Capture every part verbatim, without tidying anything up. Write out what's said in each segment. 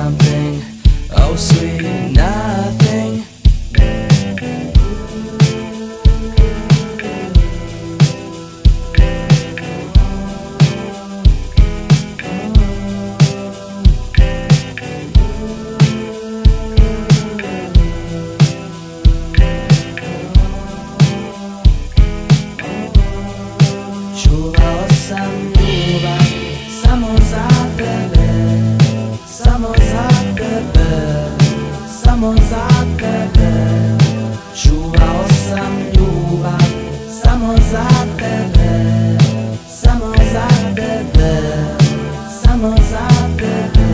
something, oh sweet nothing. Samo za tebe čuvao sam ljubav, samo za tebe, samo za tebe, samo za tebe.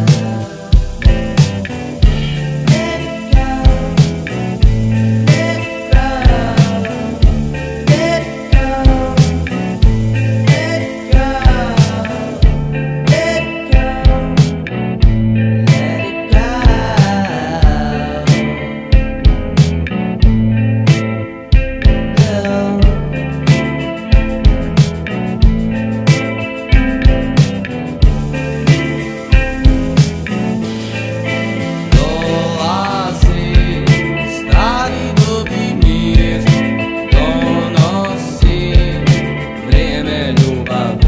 Let it go, let it go, let it go, let it go, let it go, let it go. Donosi vrijeme ljubav.